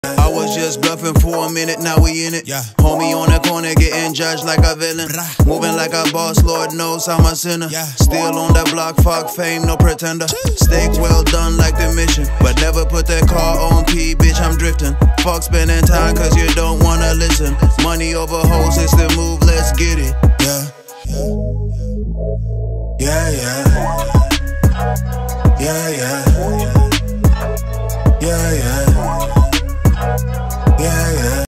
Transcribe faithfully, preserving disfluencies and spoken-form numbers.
I was just bluffing for a minute, now we in it. Yeah. Homie on the corner getting judged like a villain. Bruh. Moving like a boss, Lord knows I'm a sinner. Yeah. Still on the block, fuck fame, no pretender. Steak well done like the mission, but never put that car on P, bitch, I'm drifting. Fuck spending time cause you don't wanna listen. Money over hoes is the move, let's get it. Yeah. Yeah, yeah. Yeah, yeah. Yeah, yeah.